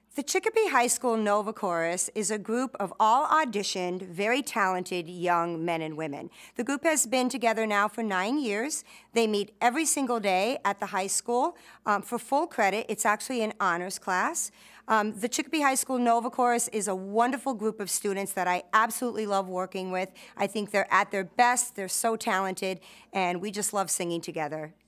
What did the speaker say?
The Chicopee High School Nova Chorus is a group of all auditioned, very talented young men and women. The group has been together now for 9 years. They meet every single day at the high school. For full credit, it's actually an honors class. The Chicopee High School Nova Chorus is a wonderful group of students that I absolutely love working with. I think they're at their best, they're so talented, and we just love singing together.